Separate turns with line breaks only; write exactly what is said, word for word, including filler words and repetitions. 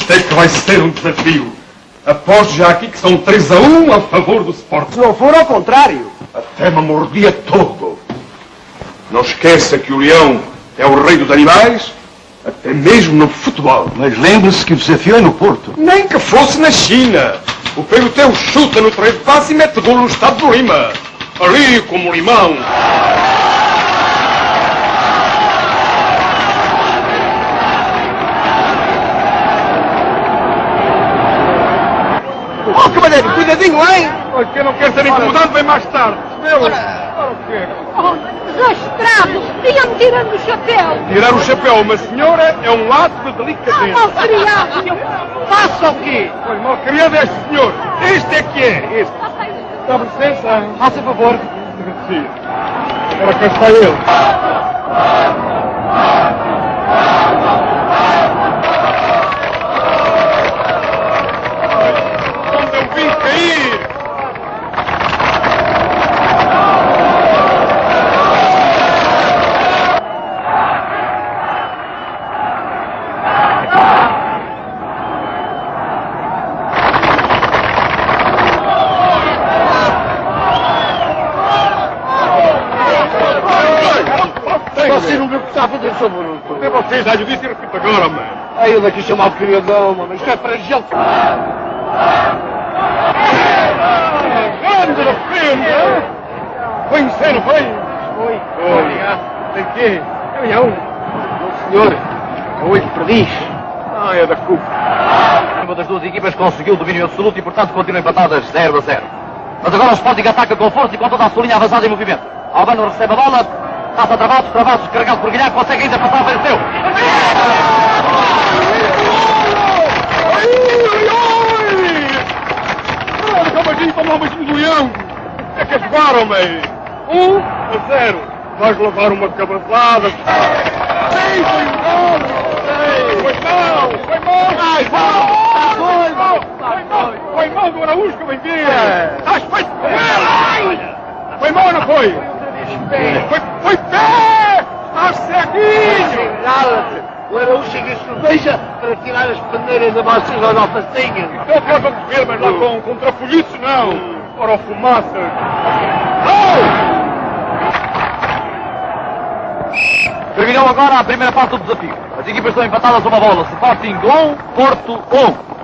Isto é que vai ser um desafio. Aposto já aqui que são três a um a favor do Sporting.
Se não for ao contrário.
Até me mordia todo. Não esqueça que o leão é o rei dos animais, até mesmo no futebol.
Mas lembre-se que o desafio é no Porto.
Nem que fosse na China. O Peloteu chuta no treino de passe e mete golo no estado do Lima. Ali como limão.
Oh, cavalheiro, cuidadinho, hein?
Olha, quem não quer ser incomodado vem mais tarde. Meu,
Ora
o quê?
Oh, desastrado! Ia-me tirando o chapéu!
Tirar o chapéu a uma senhora é um ato de
Ah,
delicadeza.
mal criado!
faça o quê?
Olha, mal criado é este senhor. Este é que é. Este. Dá licença.
Faça favor.
Agradecia. Agora cá está ele. Onde eu vim cair?
Você não viu o que está a fazer, seu Bruto?
Até você já lhe disse e repito agora, mano.
Aí eu daqui chamar o criadão, mano. Isto é para gelo.
Grande defesa! Vem ser, não vem?
Oi.
Olha, tem quê? Caminhão.
Não, senhor. É oito perdiz.
Ah, é da culpa.
Uma das duas equipas conseguiu o domínio absoluto e, portanto, continuam empatadas zero a zero. Mas agora o Sporting ataca com força e com toda a sua linha avançada em movimento. Albano recebe a bola, passa Travassos, Travassos carregado por Guilherme, consegue ainda passar, venceu.
Olha, como a gente tomou uma do leão. É que jogaram, meio. Um a zero. Vais levar uma cabeçada. Ei, foi mal! Foi mal! Foi mal! Ai, foi mal! Foi mal! Foi mal do Araújo que vem vir! Estás feito com ela! Foi mal ou não foi? Foi, foi pé! Estás ceguinho!
Cala-te. O Araújo chega a cerveja para tirar as peneiras da vossa alfacinha.
Então faz a ver, mas lá com, com trafolhices não! Ora, o fumaça! Oh!
Terminou agora a primeira parte do desafio. As equipas estão empatadas uma bola. Sporting um, Porto um.